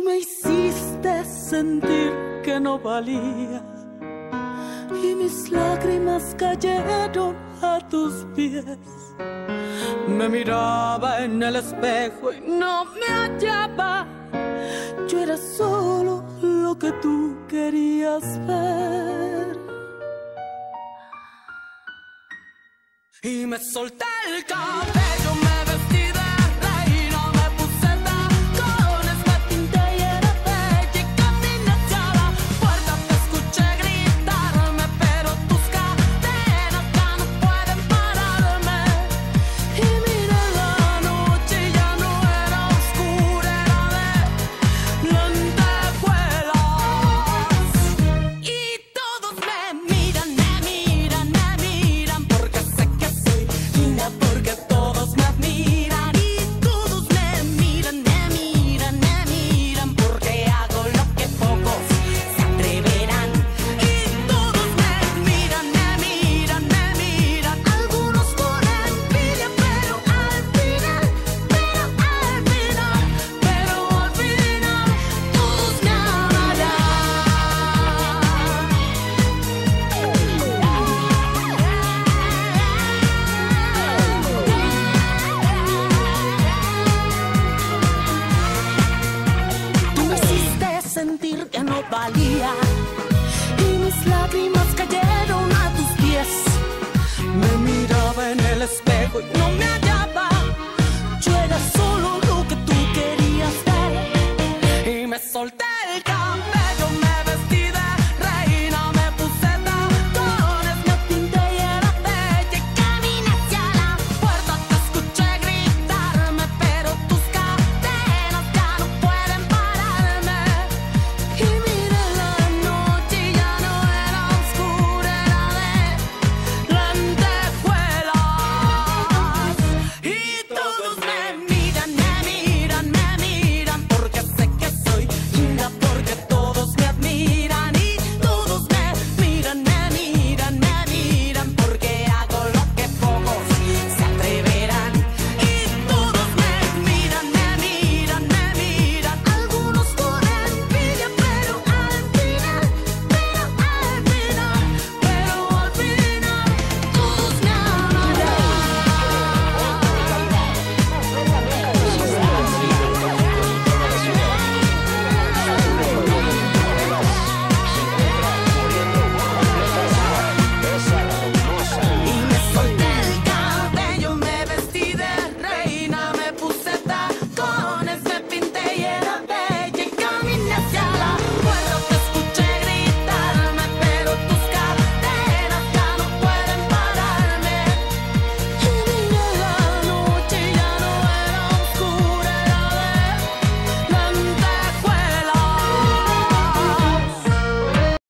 me hiciste sentir que no valía y mis lágrimas cayeron a tus pies. Me miraba en el espejo y no me hallaba. Yo era solo lo que tú querías ver. Y me solté el cabello